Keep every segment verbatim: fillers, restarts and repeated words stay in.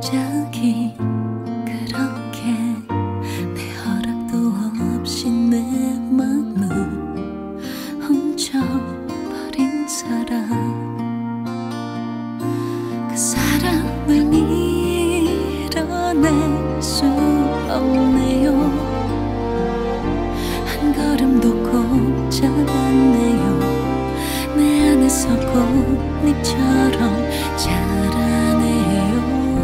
갑자기 그렇게 내 허락도 없이 내 맘을 훔쳐버린 사람, 그 사람을 밀어낼 수 없네요. 한 걸음도 곱지 않네요. 내 안에서 꽃잎처럼 자라네요.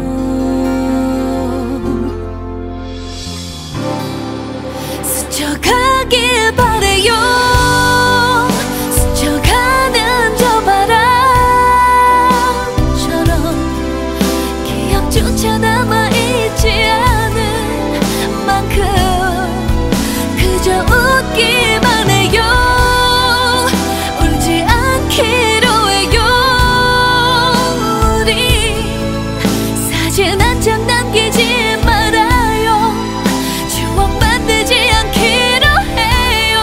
스쳐가길 바래요. 스쳐가는 저 바람처럼 기억조차 남아있지 않은 만큼 그저 웃기만 해요. 울지 않기로 해요. 우리 사진 한 장 남기지 말아요. 추억 만들지 않기로 해요.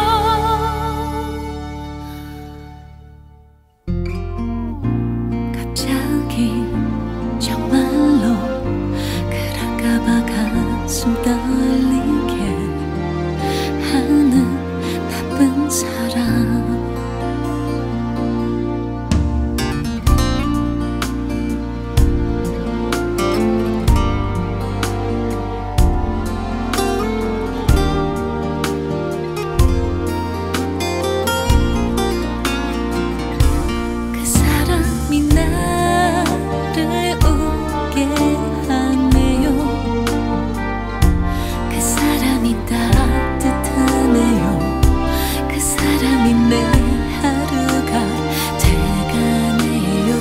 갑자기 정말로 그럴까봐 가슴 떨리게 하는 나쁜 사람, 그 사람이 나를 웃게 하네요. 그 사람이 따뜻하네요. 그 사람이 내 하루가 돼가네요.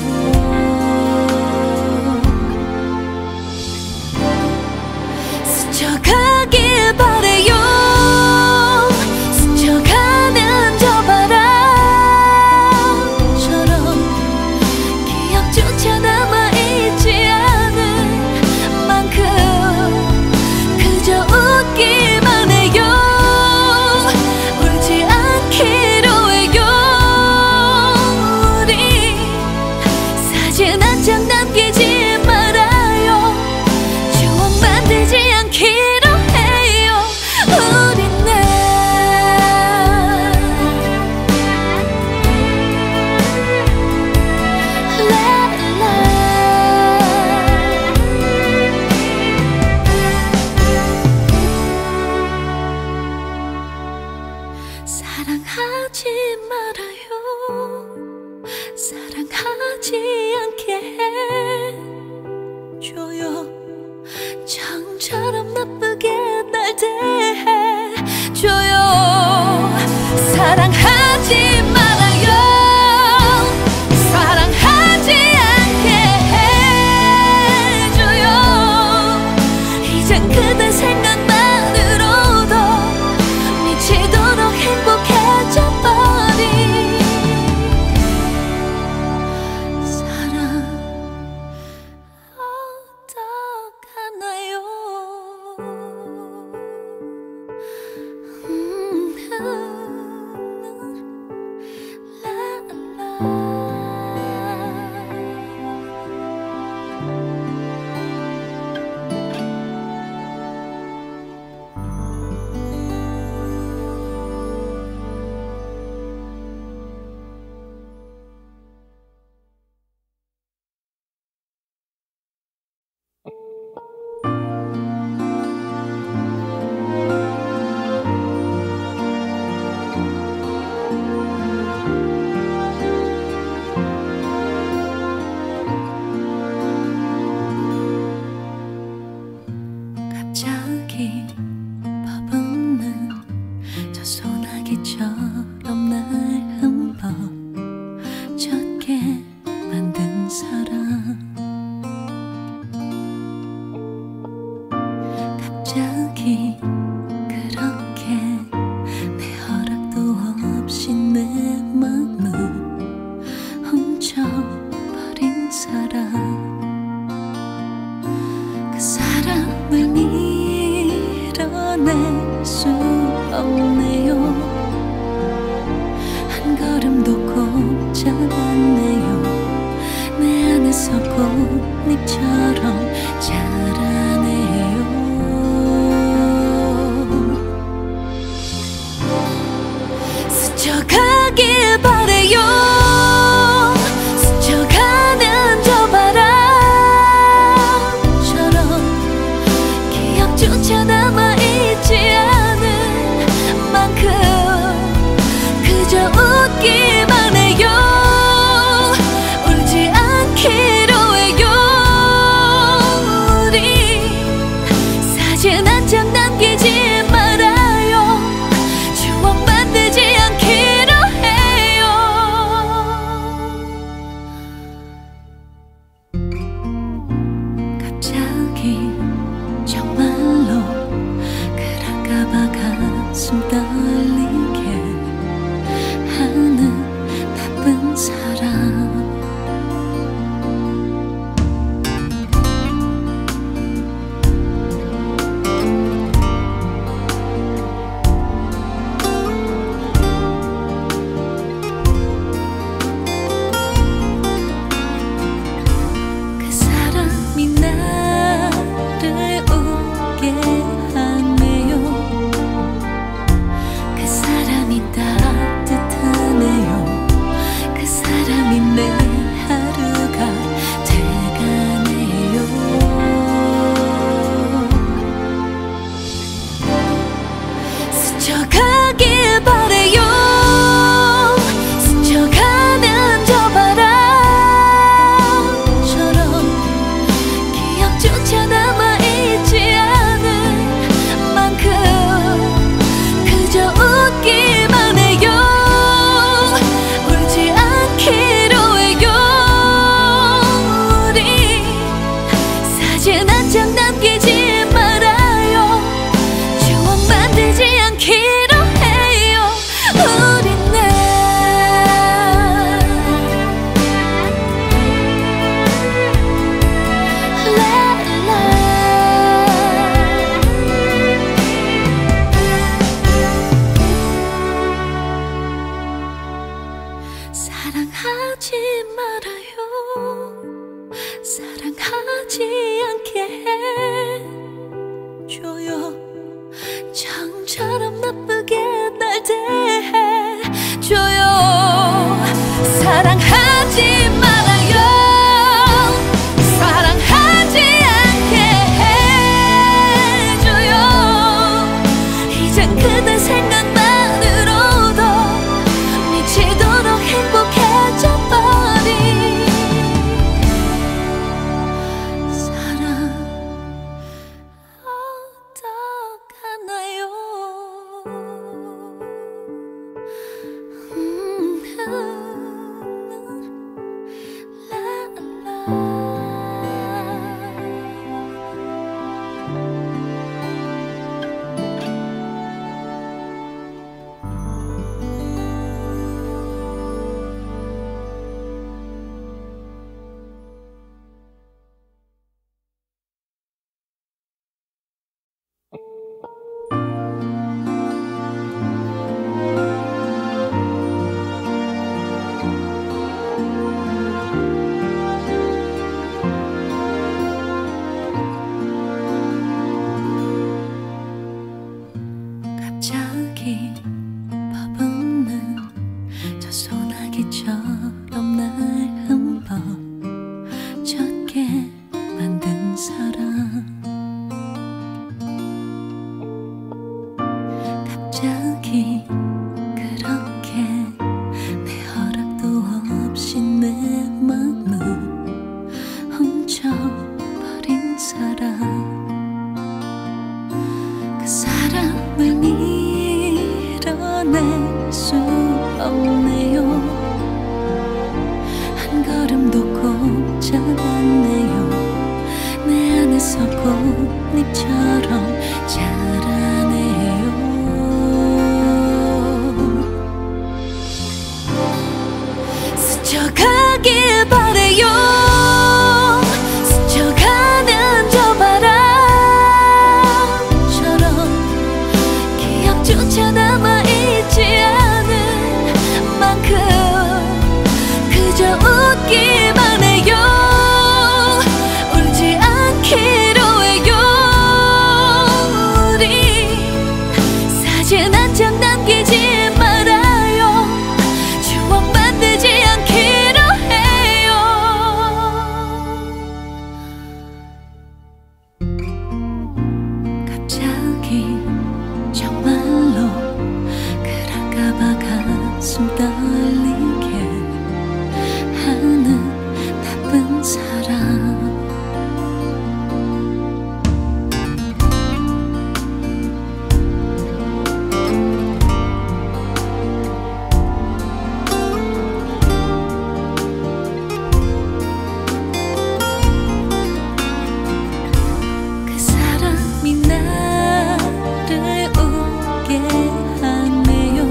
스쳐가길 바래요. 스쳐가는 저 바람처럼 기억조차 남아있지 않은 만큼 그저 웃기만 해요. 울지 않기로 해요. 우리 사진 한 장 남기지 말아요. 추억 만들지 않기로 해요. 우린 날 사랑하지 말아요. 사랑하지 않게 해줘요. 처음처럼 나쁘게 날 대해줘요. 사랑하지 말아요. 사랑하지 않게 해줘요. 이젠 그대 생각만으로도 미치도록 행복해져버린 사랑 어떡하나요? 음, 갑자기 버붓는 저 소나기처럼 날 흠뻑 젖게 만든 사람, 갑자기 그렇게 내 허락도 없이 내 맘을 훔쳐버린 사람, 그 사람을 밀어낼 수 없네요. 한 걸음도 곱지 않네요. 내 안에서 꽃잎처럼 자라네요. 스쳐가길 바래요. 스쳐가는 저 바람처럼 기억조차 남아있지 않은 만큼 그저 웃기만 해요. 울지 않기로 해요. 우리 사진 한 장 남기지 말아요. 추억 만들지 않기로 해요. 갑자기 정말로 그럴까봐 가슴 떨리게 하는 나쁜 사람. 그 사람이 나를 웃게 하네요. 그 사람이 따뜻하네요. 그 사람이 내 하루가 돼가네요. 스쳐가길 바래요. 스쳐가는 저 바람처럼 기억조차 남아있지 않은 만큼 그저 웃기만 해요. 울지 않기로 해요. 우리 사진 한 장 남기지 말아요. 추억 만들지 않기로 해요. 우리는 사랑하지 말아요. 사랑하지 않게 해줘요. 처음처럼 나쁘게 날 대해줘요. 사랑하지 말아요. 사랑하지 않게 해줘요. 이젠 그대 생각만으로도 미치도록 행복해져버린 사랑 어떡하나요. 음, 라, 라. 갑자기 퍼붓는 저 소나기처럼 날 흠뻑 젖게 만든 사람. 갑자기 그렇게 내 허락도 없이 내 맘을 훔쳐버린 사람. 그 사람을 밀어낼 수 없네요. 한 걸음도 꼼짝 않네요. 내 안에서 꽃잎처럼 자라네요. 스쳐가길 바래요. 스쳐가는 저 바람처럼 기억조차 남아있지 않은 만큼 그저 웃기만 해요. 만든 사람. 그 사람이 나를 웃게 하네요.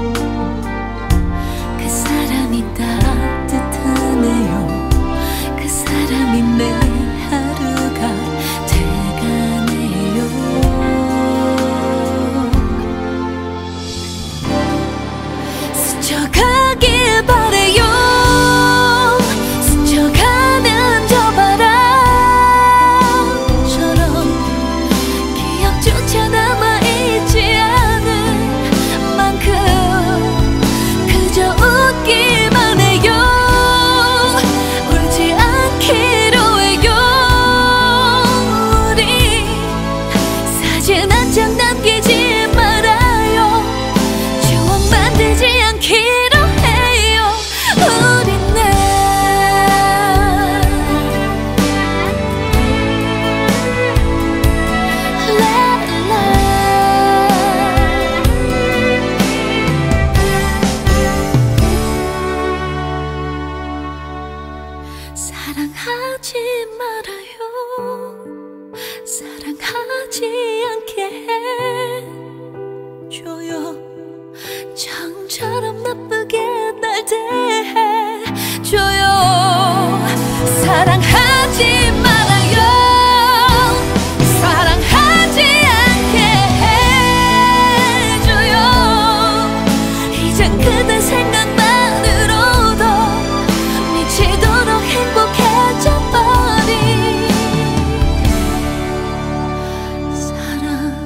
그 사람이 따뜻하네요. 그 사람이 내 하루가 돼가네요. 스쳐가길 바래요. 스쳐가는 저 바람처럼 기억조차 남아있지 않을 만큼 그저 웃기만 해요. 울지 않기로 해요. 우리 사진 한 장 남기지 말아요. 추억 만들지 않기로 해요. 우리 사랑하지 말아요. 사랑하지 않게 해줘요. 처음처럼 나쁘게 날 대해줘요. 사랑하지 말아요. 사랑하지 않게 해줘요. 이젠 그대 생각만으로도 미치도록 행복해져버린 사랑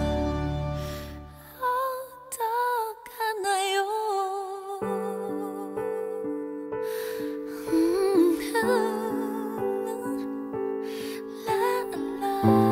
어떡하나요. 음, 라, 라.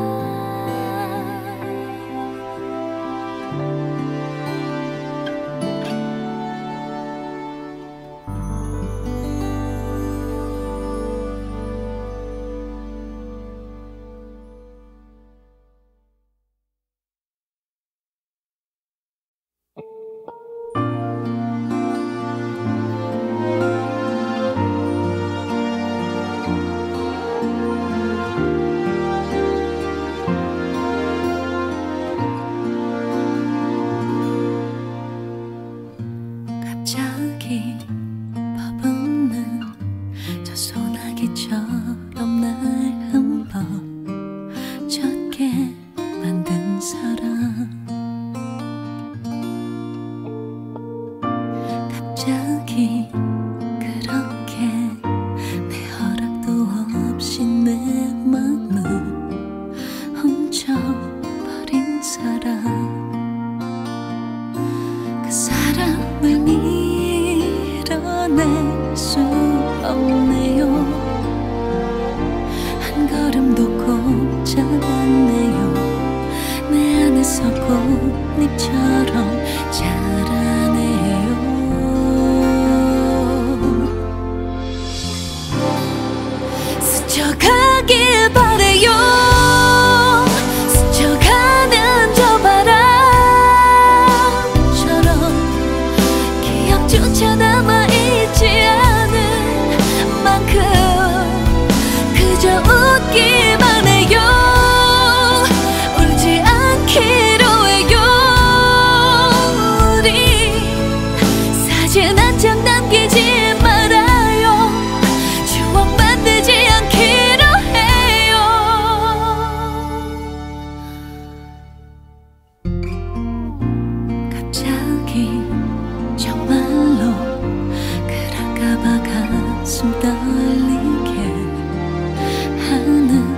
갑자기 퍼붓는 저 소나기처럼 날 흠뻑 젖게 만든 사람. 갑자기 그렇게 내 허락도 없이 내 맘을 훔쳐버린 사람. 그 사람을 밀어낼 수 없네요. 한 걸음도 꼼짝 않네요. 내 안에서 꽃잎처럼 자라네요. 스쳐가길 바래요. 스쳐가는 저 바람처럼 기억조차 남아있지 않을 만큼 그저 웃기만 해요. 울지 않기로 해요. 우리 사진 한 장 남기지 말아요. 추억 만들지 않기로 해요. 갑자기 정말로 그럴까봐 가슴 떨리게 하는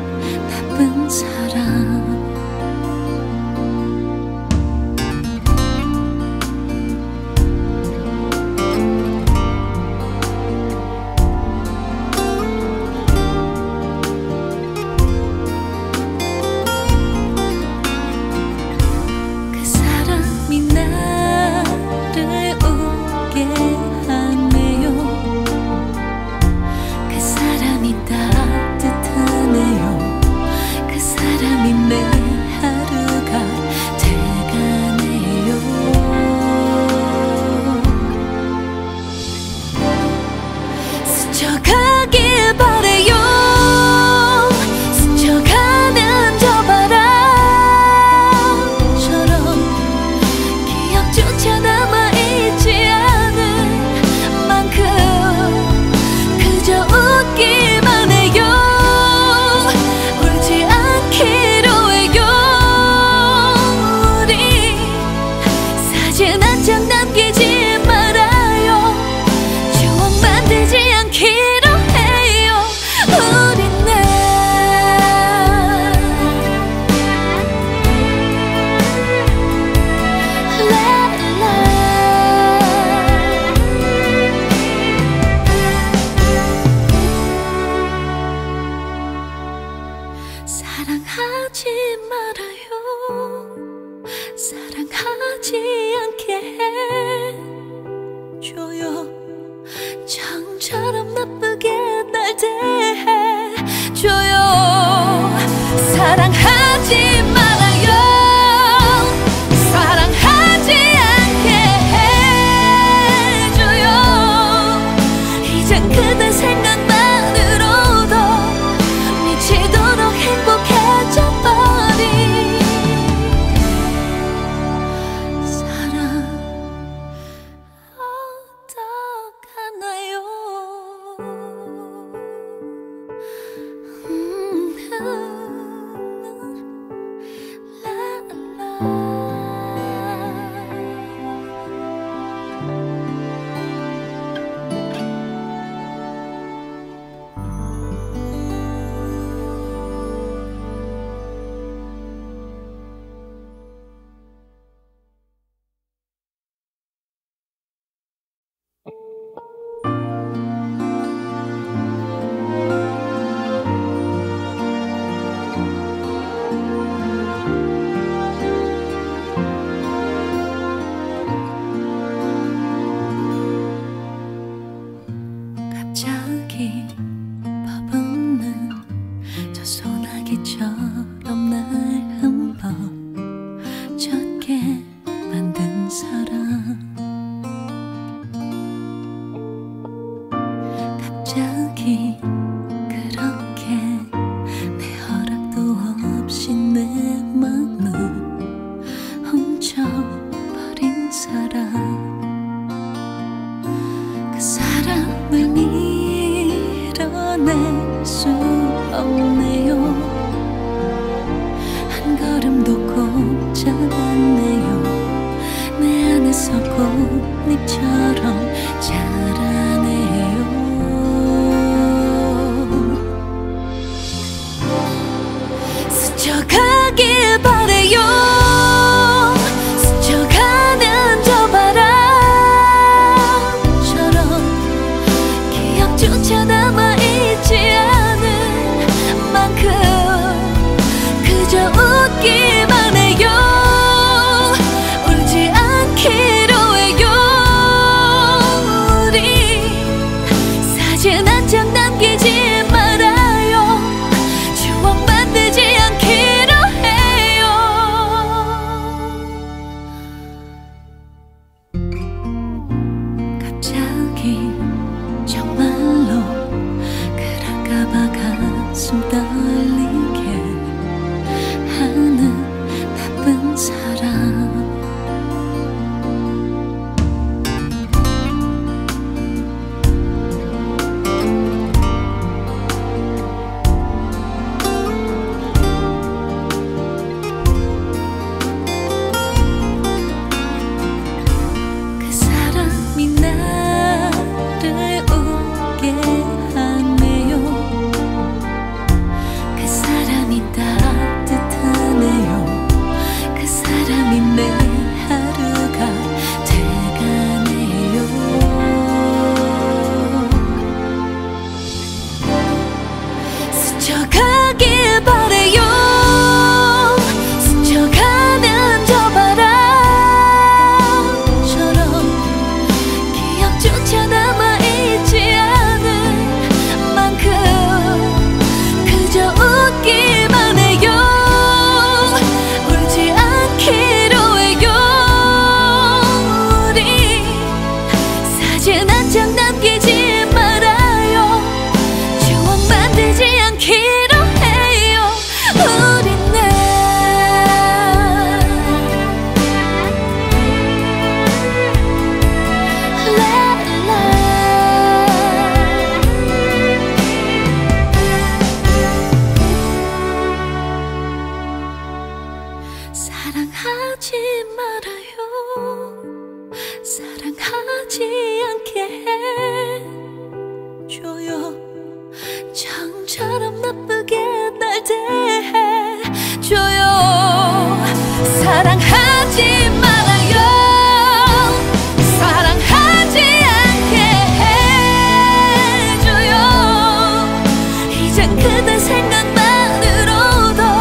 사랑하지 말아요. 사랑하지 않게 해줘요. 처음처럼 나쁘게 날 대해줘요. 사랑하지 말아요. 사랑하지 않게 해줘요. 이젠 그대 생각만으로도 미치도록 행복해져버린 사랑 어떡하나요. 음, 갑자기 버붓는 저 소나기처럼 날 흠뻑 젖게 만든 사랑. 갑자기 그렇게 내 허락도 없이 내 맘을 훔쳐버린 사랑. 그 사랑을 밀어낼 수 없네요. 한 걸음도 꼼짝 않네요. 내 안에서 꽃잎처럼 자라네요. 스쳐가길 바래요. 스쳐가는 저 바람처럼 기억조차 남아있지 않은 만큼 그저 웃기만 해요. 울지 않기로 해요. 우리 사진 한 장 남기지 말아요. 추억 만들지 않기로 해요. 갑자기 정말로 그럴까봐 가슴 떨리게 하는 나쁜 사람. 그 사람이 나를 웃게 하네요. 그 사람이 따뜻하네요. 그 사람이 내 하루가 돼가네요. 스쳐가길 바래요. 스쳐가는 저 바람처럼 기억조차 남아있지 않은 만큼 그저 웃기만 해요. 울지 않기로 해요. 우리 사진 한 장 남기지 말아요. 추억 만들지 않기로 해요. 우리는 라라. 사랑하지 말아요. 사랑하지 않게 해줘요. 처음처럼 나쁘게 날 대해줘요. 사랑하지 말아요. 사랑하지 않게 해줘요. 이젠 그대 생각만으로도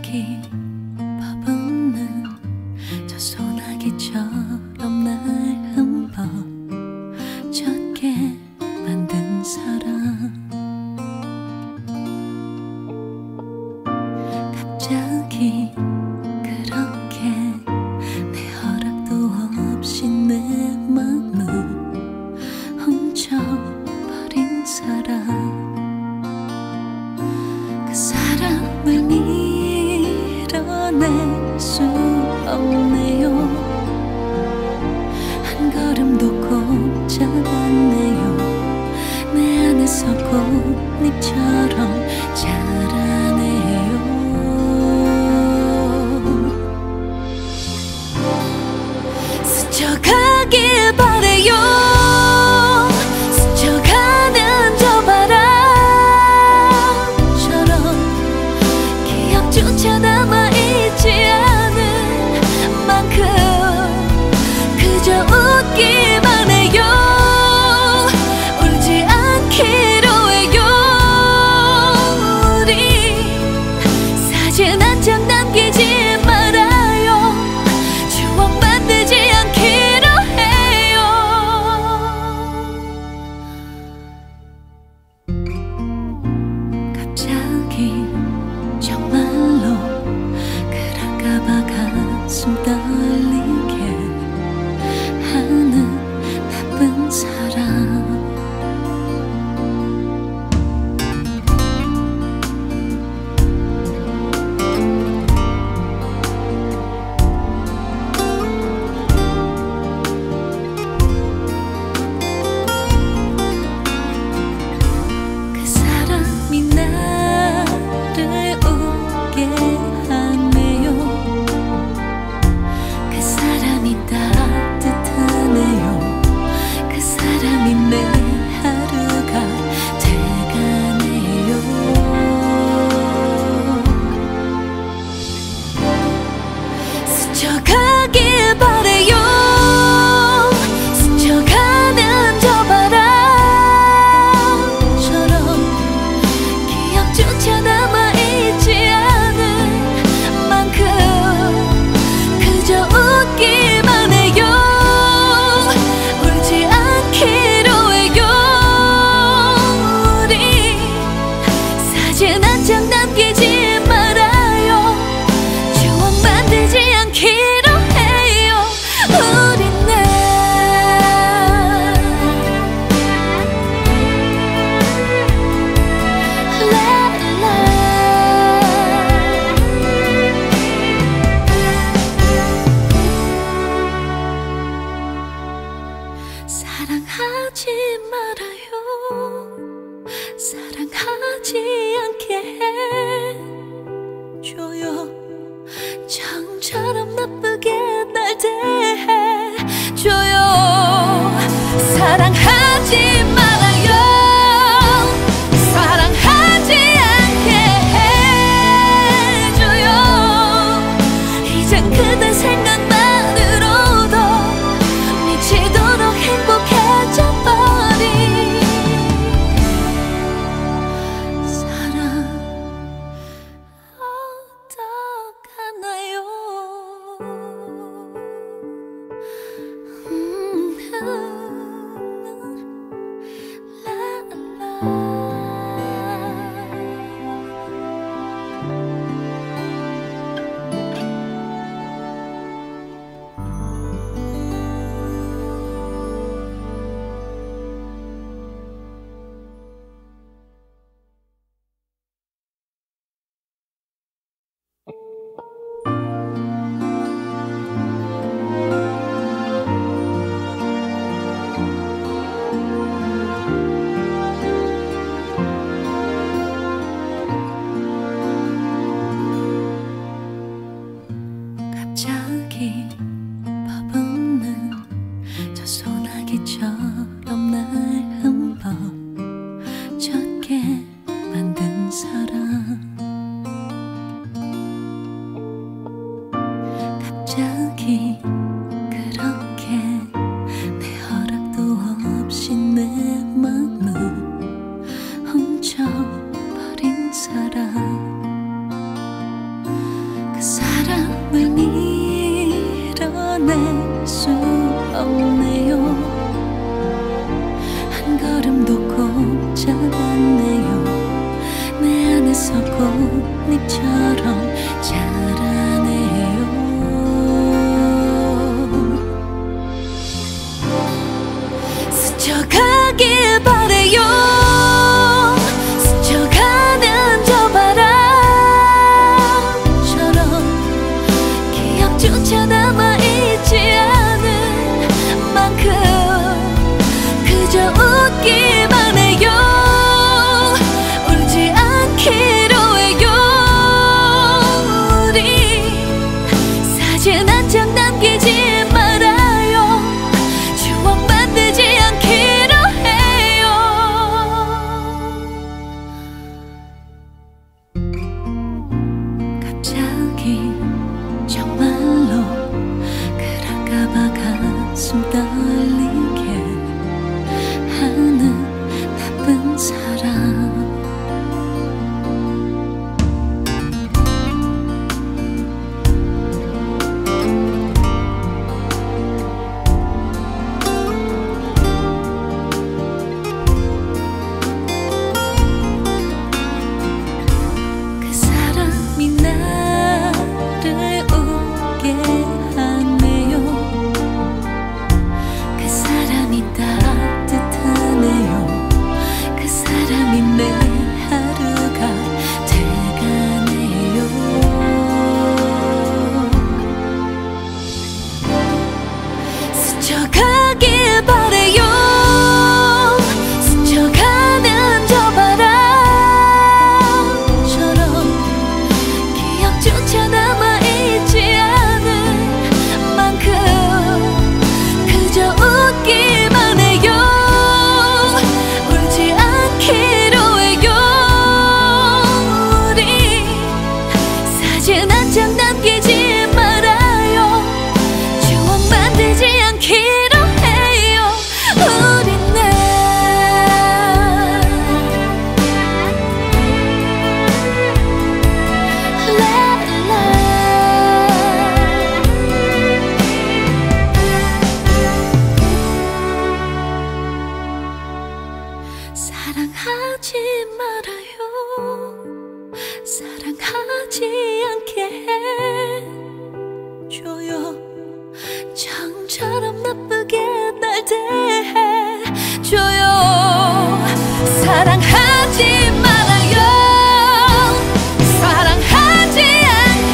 갑자기 퍼붓는 저 소나기처럼 날 흠뻑 젖게 만든 사람, 갑자기 그렇게 내 허락도 없이 내 맘을 훔쳐버린 사람, 그 사람을 밀어낼 수 없네요. 한 걸음도 곱지 않네요. 내 안에서 꽃잎처럼 자라네요. 스쳐가길 바래요. 스쳐가는 저 바람처럼 기억조차 남아있지 않은 만큼 그저 웃기만 해요. 울지 않기로 해요. 우리 사진 한 장 남기지 말아요. 추억 만들지 않기로 해요. 갑자기 정말로 그럴까봐 가슴 떨리게 하는 나쁜 사람, 그 사람이 나를 이뤄낼 수 없네요. 한 걸음도 걷지 않네요. 내 안에서 꽃잎처럼 자라네요. 스쳐가길 바래요. 스쳐가는 저 바람처럼 기억조차 남아있지 않은 만큼 그저 웃기만 해요. 울지 않기로 해요. 우리 사진 한 장 남기지 말아요. 추억 만들지 않기로 해요. 갑자기 정말로 그럴까봐 가슴 떨리게 하는 나쁜 사람. 그 사람이 나를 웃게 하네요. 그 사람이 따뜻하네요. 그 사람이 내 하루가 돼가네요. 스쳐가길 바래요. 스쳐가는 저 바람처럼 기억조차 남아있지 않은 만큼 그저 웃기만 해요. 울지 않기로 해요. 우리 사진 한 장 남기지 말아요. 추억 만들지 않기로 해요. 우리는 사랑하지 말아요. 사랑하지 않게 해줘요. 처음처럼 나쁘게 날 대해줘요. 사랑하지 말아요. 사랑하지 않게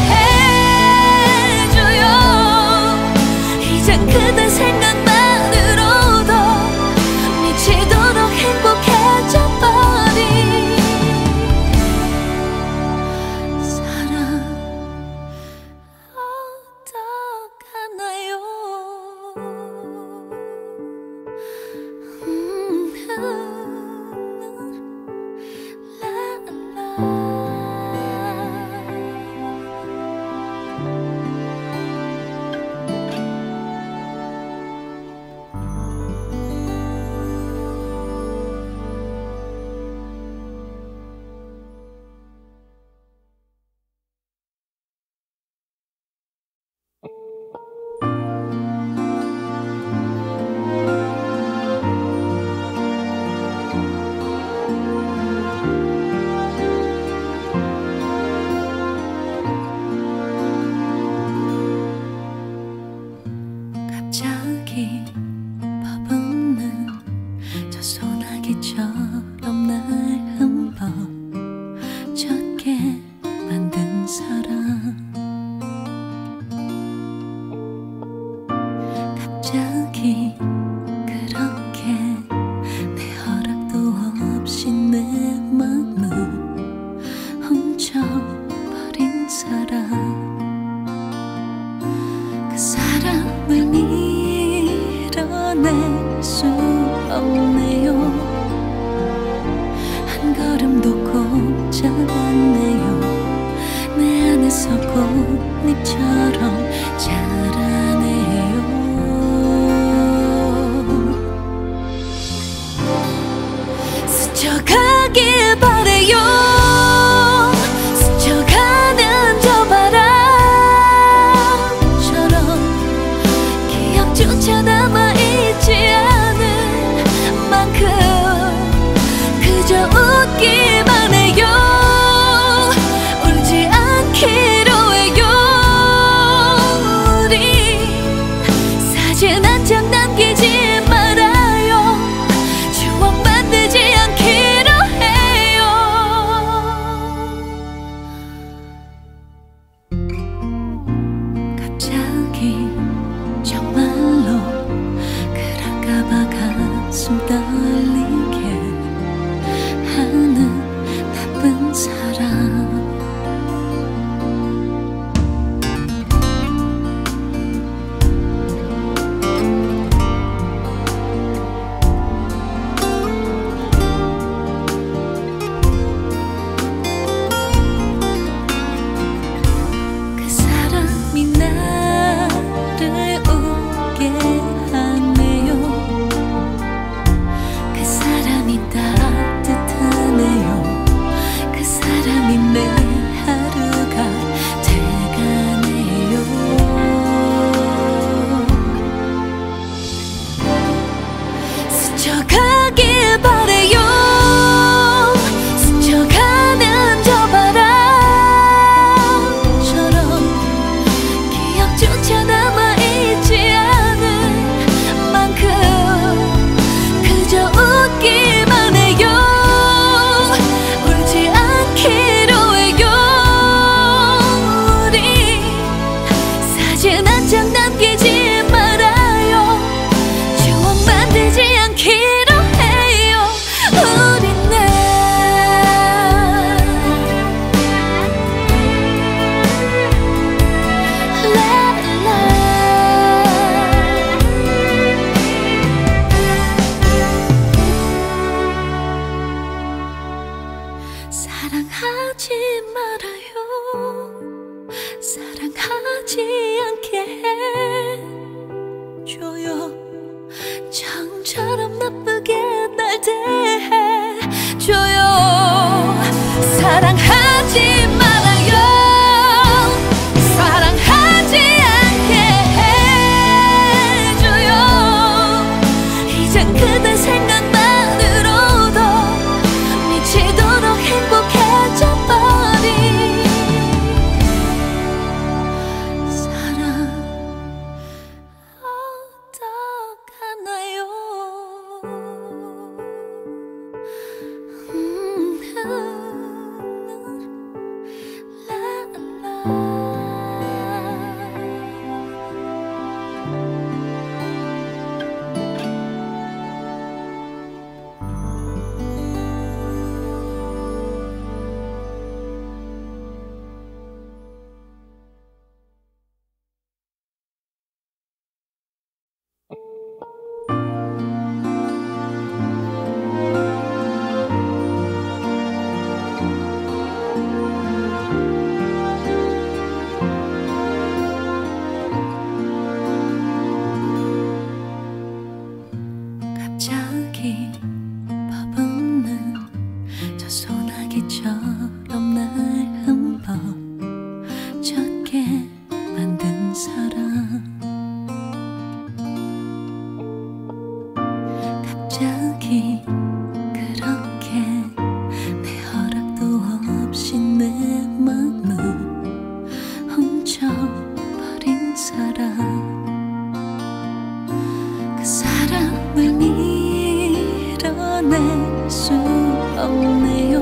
해줘요. 이젠 그대 생각만으로도 미치도록 행복해져버린 사랑 어떡하나요. 음, 라, 라. 갑자기 버붓는 저 소나기처럼 날 흠뻑 젖게 만든 사람. 갑자기 그렇게 내 허락도 없이 내 맘을 훔쳐버린 사람. 그 사람을 이뤄낼 수 없네요. 한 걸음도 걷지 않네요. 내 안에서 꽃잎처럼 자라네요. 스쳐가길 바래요. 스쳐가는 저 바람처럼 우리 사진 한 장 남기지 말아요. 추억 만들지 않기로 해요. 우리는 사랑하지 말아요. 사랑하지 않게 해줘요. 처음처럼 나쁘게 날 대해줘요. 사랑하지 말아요. 사랑하지 않게 해줘요. 이젠 그대 생각만으로도 미치도록 행복해져버린 사랑 어떡하나요. 음, 라, 라. 갑자기 버붓는 저 소나기처럼 날 흠뻑 젖게 만든 사랑. 갑자기 그렇게 내 허락도 없이 내 맘을 훔쳐버린 사랑. 그 사람을 밀어낼 수 없네요.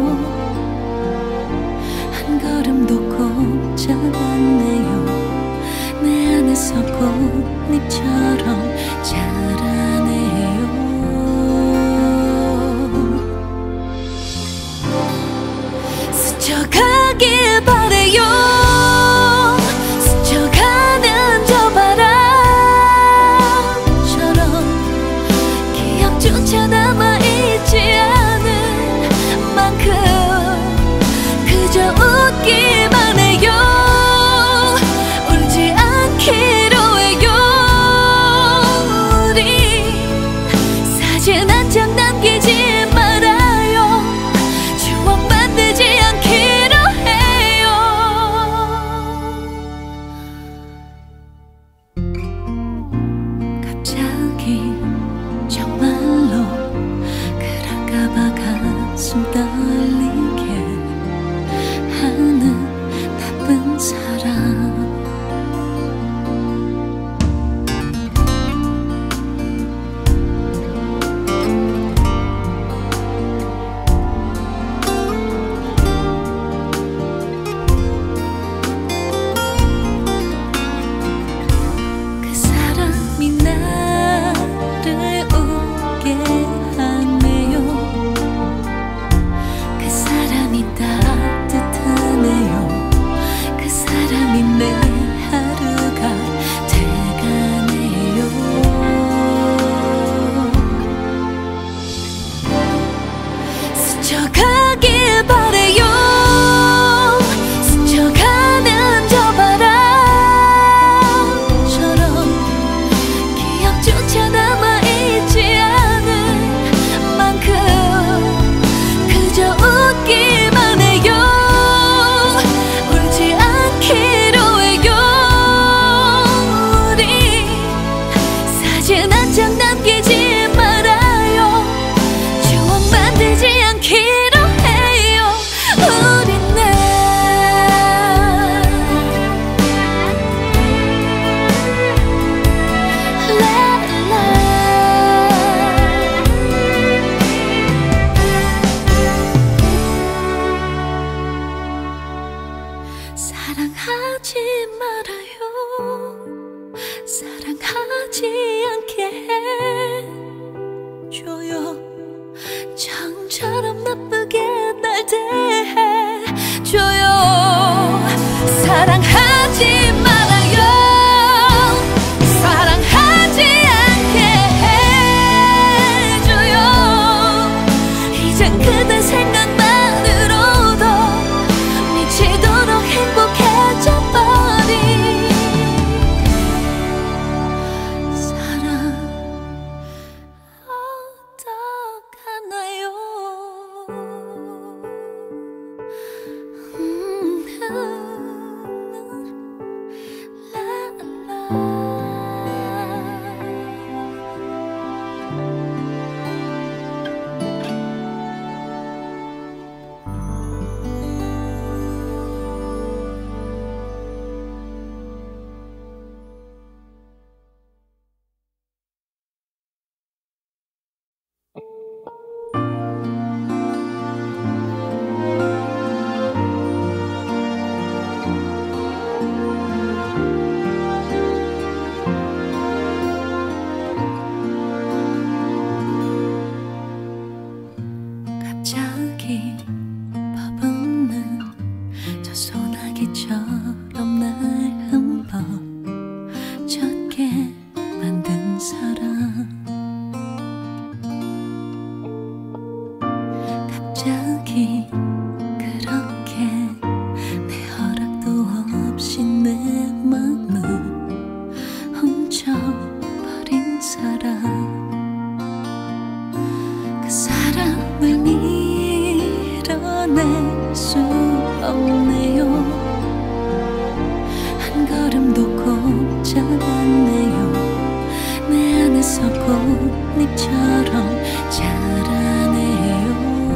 한 걸음도 곱지 않네요. 내 안에서 꽃잎처럼 자라네요. 스쳐가길 바래요. 스쳐가는 저 바람처럼 기억조차 남아있지 않은 만큼 그저 웃기만 해요. 울지 않기로 해요. 우리 사랑하지 말아요. 사랑하지 않게 해줘요. 처음처럼 나쁘게 날 대해줘요. 사랑하지 말아요. 사랑하지 않게 해줘요. 이젠 그대 생각만으로도 미치도록 행복해져버린 사랑 어떡하나요. 음, 갑자기 퍼붓는 저 소나기처럼 날 흠뻑 젖게 만든 사랑. 갑자기 그렇게 내 허락도 없이 내 맘을 훔쳐버린 사랑. 그 사람을 밀어낼 수 없네요. 한 걸음도 곱지 않네요. 내 안에서 꽃잎처럼 자라네요.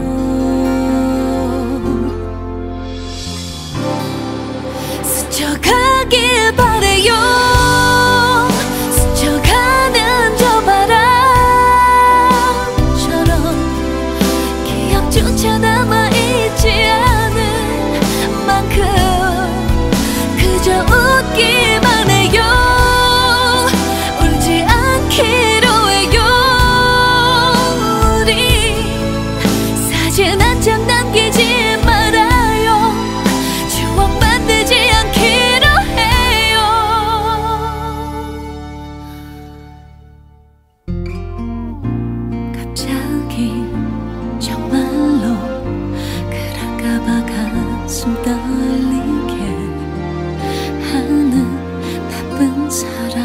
스쳐가길 바래요. 스쳐가는 저 바람처럼 기억조차 남아있지 않은 만큼 그저 웃기만 해요. 울지 않기로 해요. 우리 사진 한 장 남기지 말아요. 추억 만들지 않기로 해요. 갑자기 정말로 그럴까봐 가슴 떨리게 하는 나쁜 사람.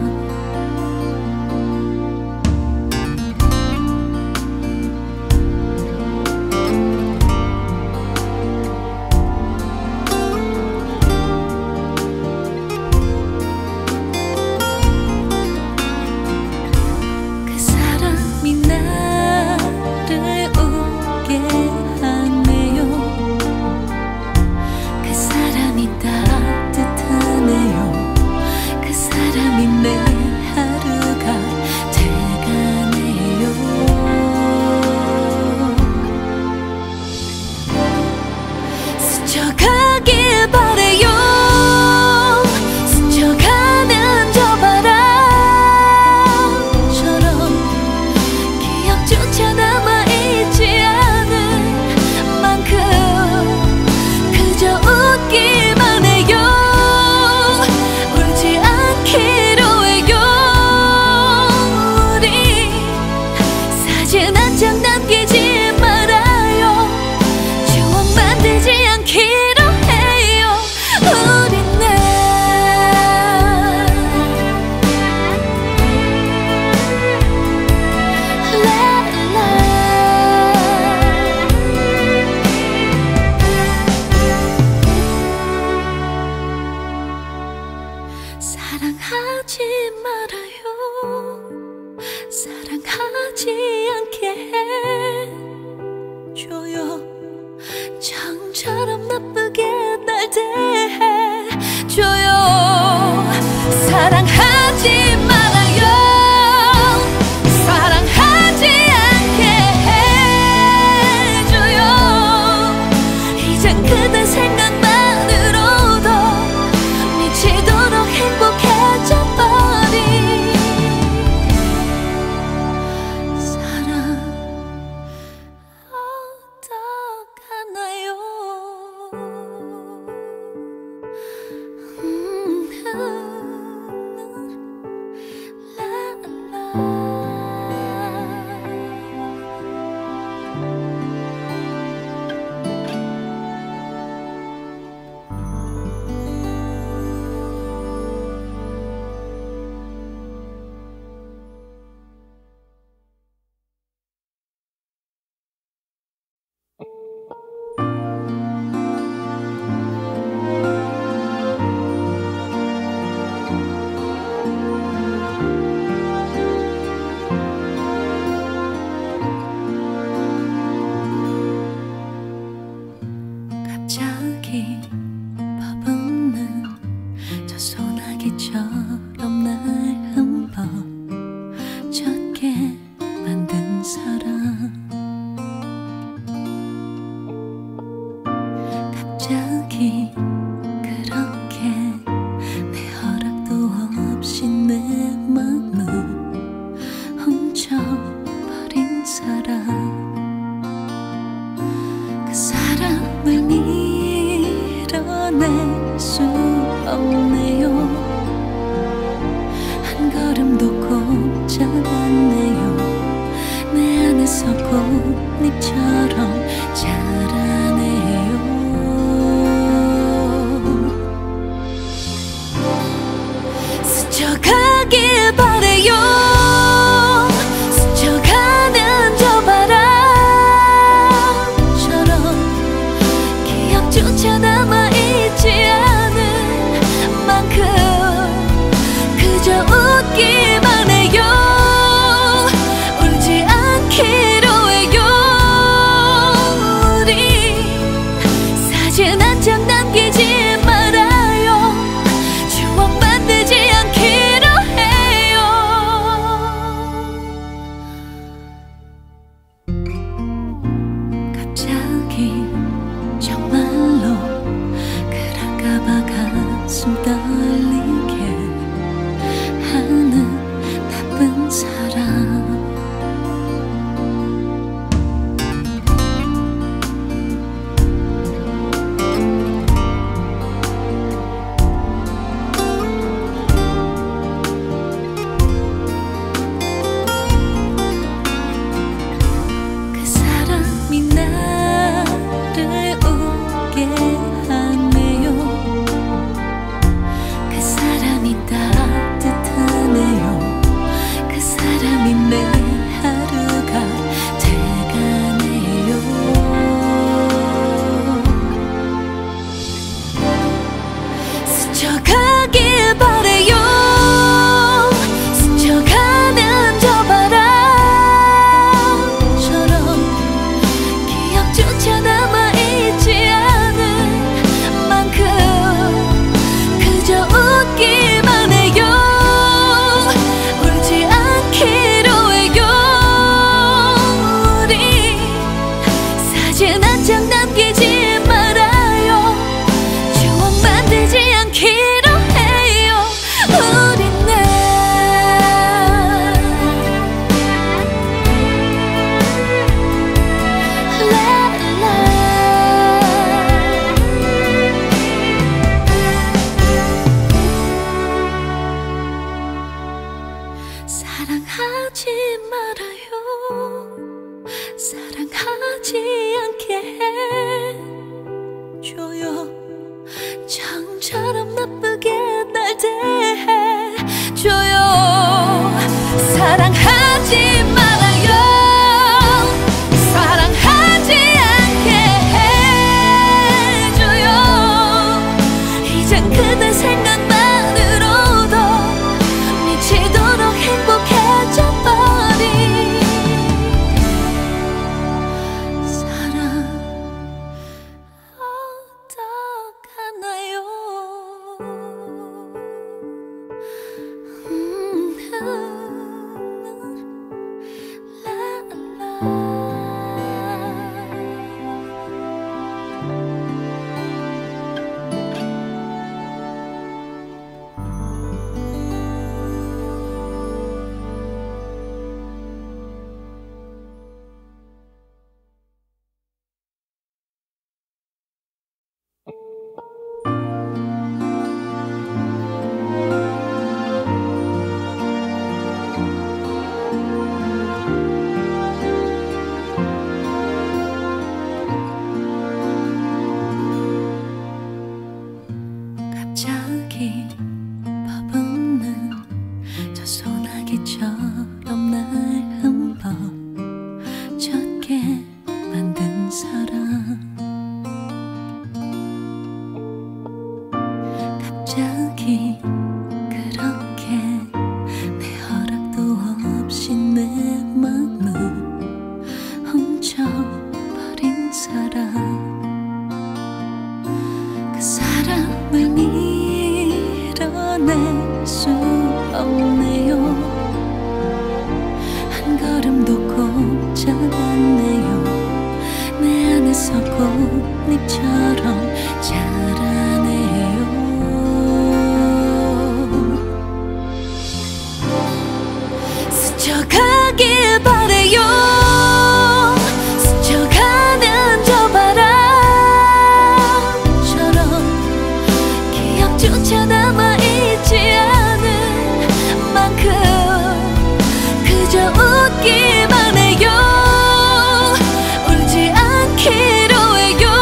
그 사람이 나를 웃게 하네요. 그 사람이 따뜻하네요. 그 사람이 내 하루가 돼가네요. 스쳐가길 바래요. 스쳐가는 저 바람처럼 기억조차 남아있지 않은 만큼 그저 웃기만 해요. 울지 않기로 해요. 우리 사진 한 장 남기지 말아요. 추억 만들지 않기로 해요. 우리 날 사랑하지 말아요. 사랑하지 않게 해줘요. 처음처럼 나쁘게 날 대해줘요. 사랑하지 말아요. 사랑하지 않게 해줘요. 이젠 그대 생각만으로도 수 없네요. 한 걸음도 꼼짝 않네요. 내 안에서 꽃잎처럼 자라네요. 스쳐가길 바래요. 스쳐가는 저 바람처럼 기억조차 남아있지 않은 만큼 그저 웃기만 해요. 울지 않기로 해요. 우리 사진 한 장 남기지 말아요. 추억 만들지 않기로 해요. 갑자기 정말로 그럴까봐 가슴 떨리게 하는 나쁜 사람. 그 사람이 나를 웃게 하네요. 그 사람이 따뜻하네요. 그 사람이 내 하루가 돼가네요. 스쳐가길 바래요. 스쳐가는 저 바람처럼 기억조차 남아있지 않은 만큼 그저 웃기만 해요. 울지 않기로 해요. 우리 사진 한 장 남기지 말아요. 추억 만들지 않기로 해요. 우린 날 사랑하지 말아요. 사랑하지 않게 해줘요. 처음처럼 나쁘게 날 대해줘요. 사랑하지 말아요. 사랑하지 않게 해줘요. 이젠 그대 생각만으로도 미치도록 행복해져버린 사랑 어떡하나요. 음, 갑자기 버붓는 저 소나기처럼 날 흠뻑 젖게 만든 사람. 갑자기 그렇게 내 허락도 없이 내 맘을 훔쳐버린 사람. 그 사람을 밀어낼 수 없네요. 한 걸음도 꼼짝 않네요. 내 안에서 꽃잎처럼 자라네요. 기억조차 남아있지 않은 만큼 그저 웃기만 해요. 울지 않기로 해요.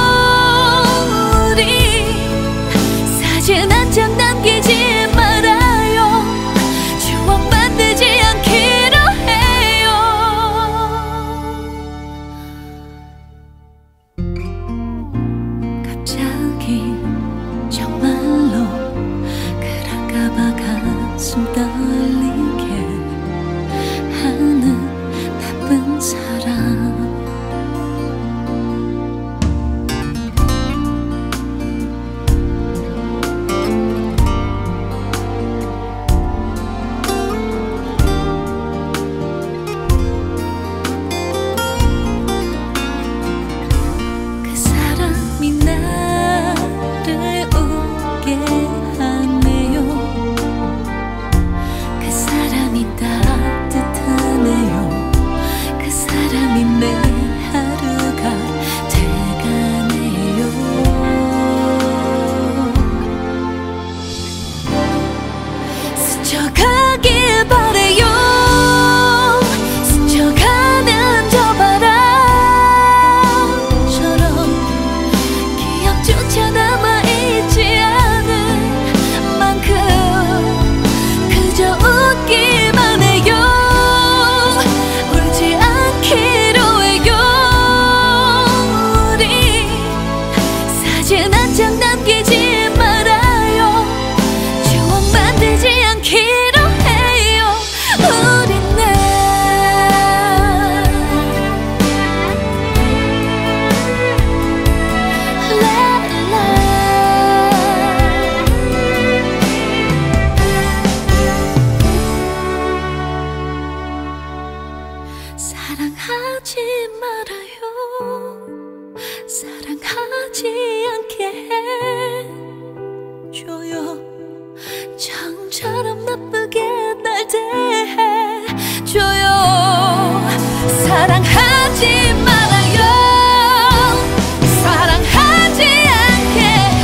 우리 사진 한 장 남기지 말아요. 추억 만들지 않기로 해요. 갑자기 정말로 그럴까봐 가슴 떨리게 하는 나쁜 사람. 그 사람이 나를 웃게 하네요. 그 사람이 따뜻하네요. 그 사람이 내 하루가 돼가네요. 스쳐가길 바래요. 스쳐가는 저 바람처럼 기억조차 남아있지 않은 만큼 그저 웃기만 해요. 울지 않기로 해요. 우리 사진 한 장 남기지 말아요. 추억 만들지 않기로 해요. 우리는 사랑하지 말아요. 사랑하지 않게 해줘요. 처음처럼 나쁘게 날 대해줘요. 사랑하지 말아요. 사랑하지 않게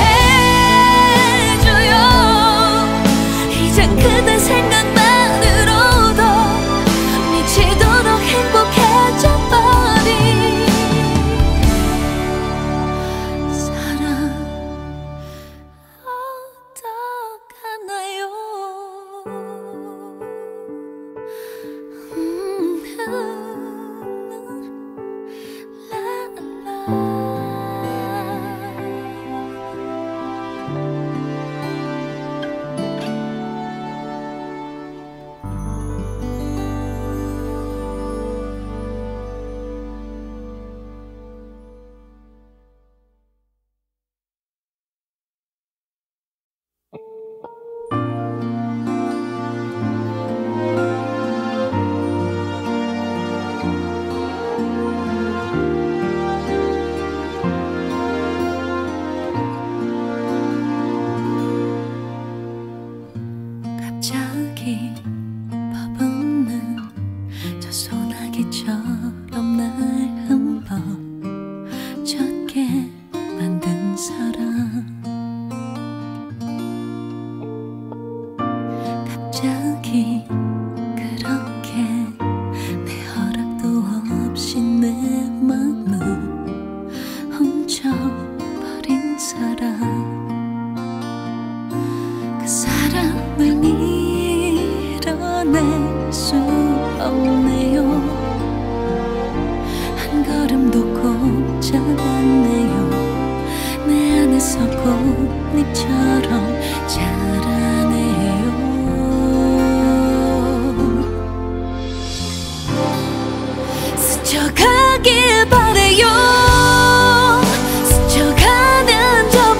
해줘요. 이젠 그대 생각만으로도 미치도록 행복해져버린 사랑 어떡하나요. 음, 라, 라. 갑자기 퍼붓는 저 소나기처럼 날 흠뻑 젖게 만든 사람. 갑자기 그렇게 내 허락도 없이 내 맘을 훔쳐버린 사람. 그 사람을 밀어낼 수 없네요. 한 걸음도 곱지 않네요. 내 안에서 꽃잎처럼 자라네요. 스쳐가길 바래요. 스쳐가는 저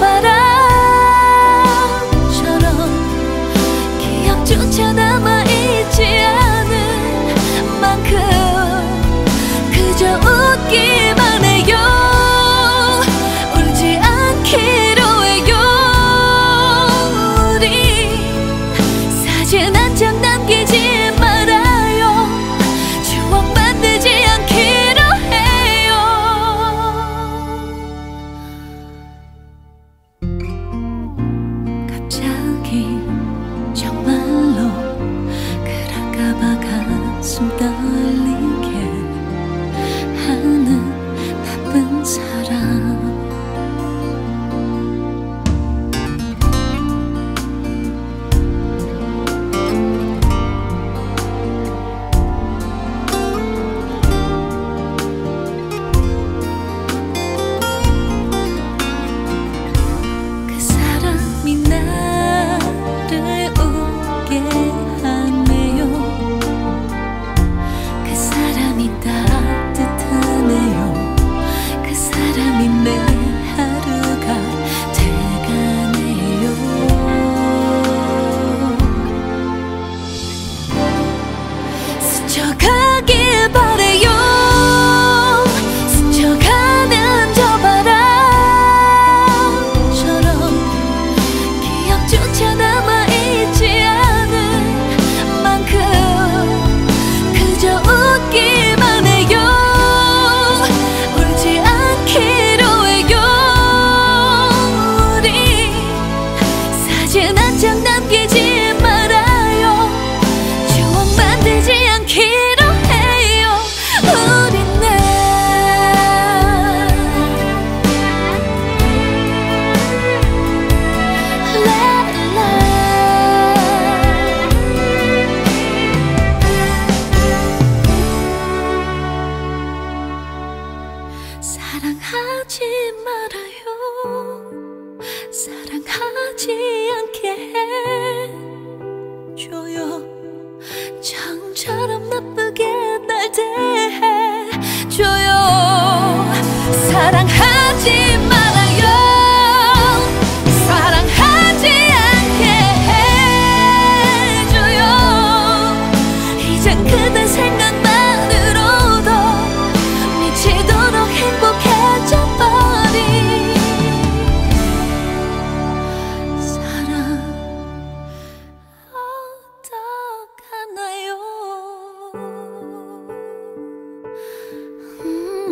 바람처럼 기억조차 남아있지 않은 만큼 그저 웃기만 해요. 울지 않기로 해요. 이젠 한 장 남기지 말아요. 추억 만들지 않기로 해요. 우리는 사랑하지 말아요. 사랑하지 않게 해줘요. 처음처럼 나쁘게 날 대해줘요. 사랑하지 말아요. 사랑하지 않게 해줘요. 이젠 그대 생각만으로도 미치도록 행복해져버린 사랑 어떡하나요. 음,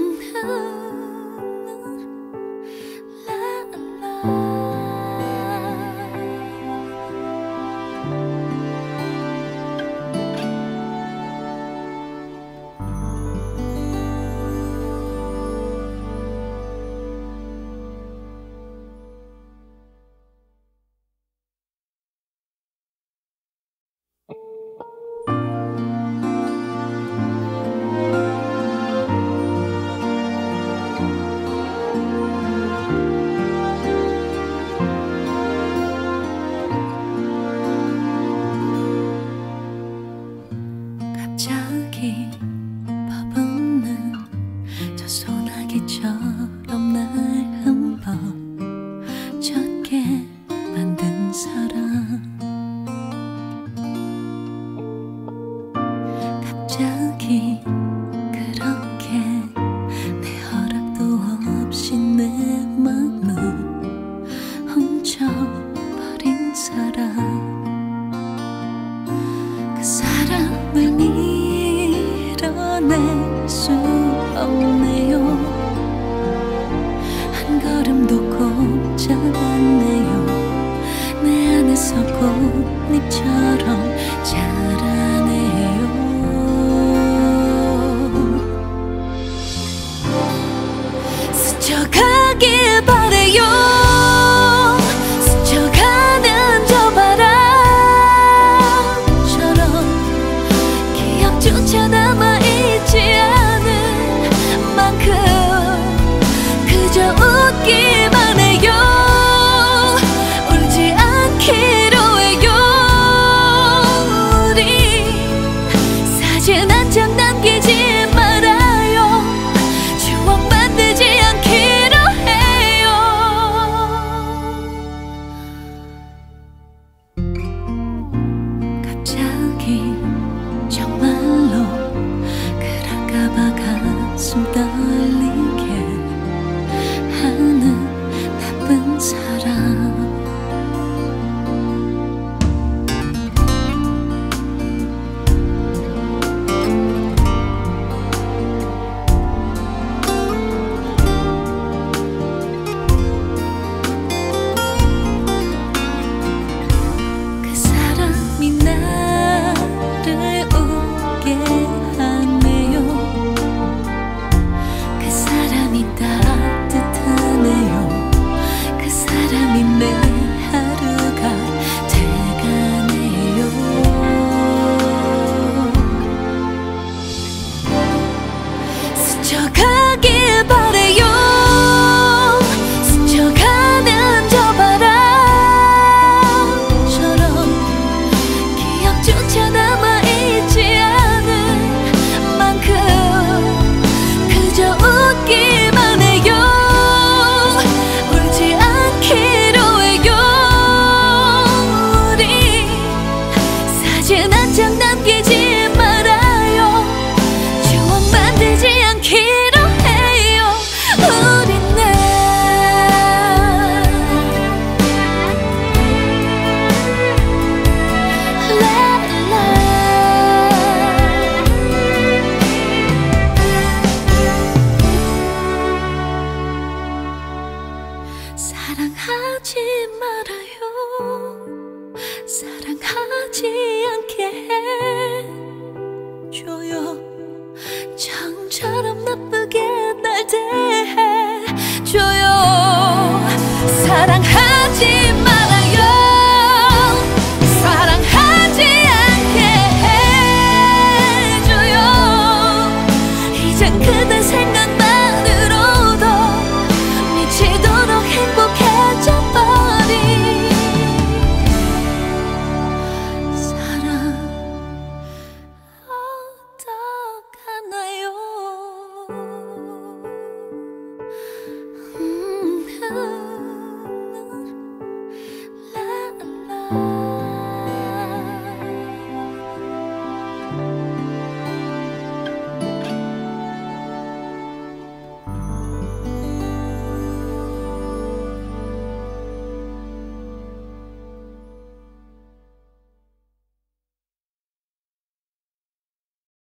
갑자기 퍼붓는 저 소나기처럼 날 흠뻑 젖게 만든 사랑. 갑자기 그렇게 내 허락도 없이 내 맘을 훔쳐버린 사랑. 그 사람을 밀어낼 수 없네요. 한 걸음도 꼼짝 않네요. 내 안에서 꽃잎처럼 자라